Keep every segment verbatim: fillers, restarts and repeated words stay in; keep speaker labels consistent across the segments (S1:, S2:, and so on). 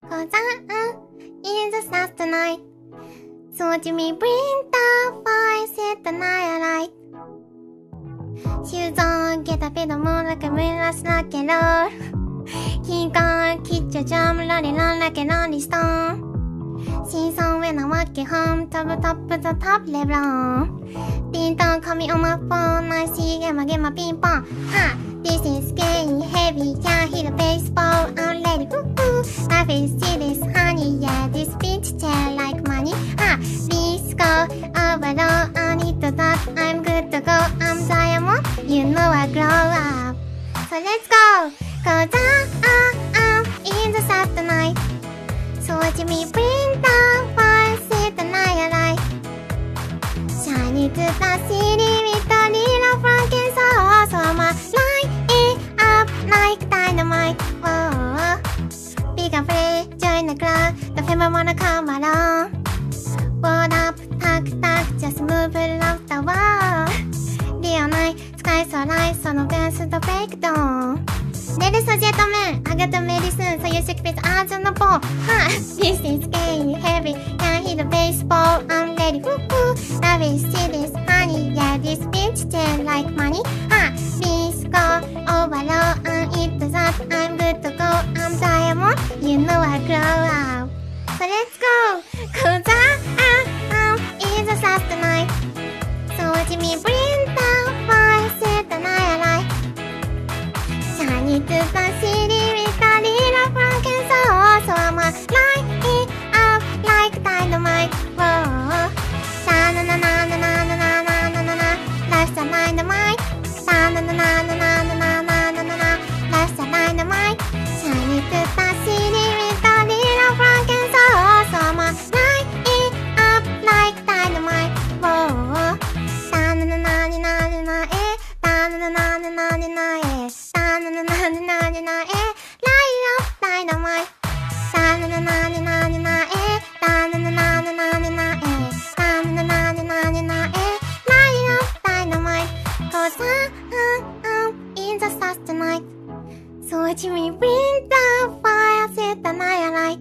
S1: 'Cause I in the stars tonight. So watch me bring the fire, set the night alight. Shoes on, get a bit more like a moonless rock and roll. Keep on, keep your jump, rolling on like a lonely stone. Sing song when I walk you home, top top the top level. Ding dong, call me on my phone, I see get my get my ping pong. Ha, this is getting heavy, can't hit a baseball, I'm ready. Woo woo, life is serious, honey, yeah, this bitch tell like money. Ha, let's go, overall, I need to talk, I'm good to go, I'm diamond, you know I grow up. So let's go, 'cause I, I, I'm in the sun tonight. So watch me bring the fire, set the night alight. Shining to the city with a little frankincense. So I'ma light it up like dynamite. Whoa, big and free, join the crowd. The family wanna come along. What up, tack tack, just move along the wall. Day or night, sky so light, so no dance to break down. Ladies and gentlemen, I got the medicine, so you should fit odds on the ball. Huh, this is getting heavy, can't hit the baseball, I'm ready, woo woo. Love is serious, honey, yeah, this bitch just like money. Huh, let's go, overall, I'm into that, I'm good to go, I'm diamond, you know I grow up. So let's go, 'cause I, I, I'm in the stars tonight. So watch me bring the fire, set the night alight. Shining to the city with a little frankincense. So I'ma light it up like dynamite. Whoa, da na na na na na na na na na na na. Life's a dynamite. Da na na na na na na na na na na na. Life's a dynamite. Shining to the city with a little frankincense. So I'ma light it up like dynamite. Whoa, da na na na na na na eh. Da na na na na na na eh. Na na na na na na na eh, light up dynamite. Na na na na na na na eh, na na na na na na na eh, na na na na na na eh, light up dynamite. 'Cause I, I, I'm in the stars tonight. So watch me bring the fire, set the night alight.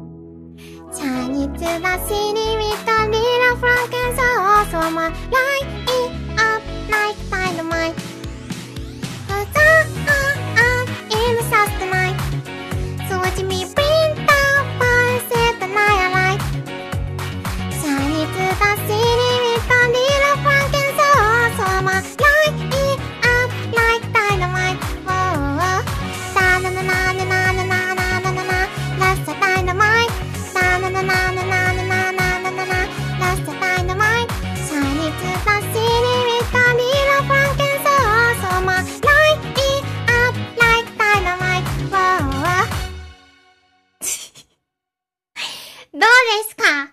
S1: Shining to the city with a little frankincense. So I'ma light it up like dynamite. 'Cause I, I, I'm in the stars tonight. So watch me bring the fire, set the night alight. Shining to the city with a little frankincense. So I'ma light it up like dynamite. Whoa, da na na na na na na na na na na na. That's the dynamite. Da na na na na na na na na na na na. That's the dynamite. Shining to the city with a little frankincense. So I'ma light it up like dynamite. Whoa. どうですか？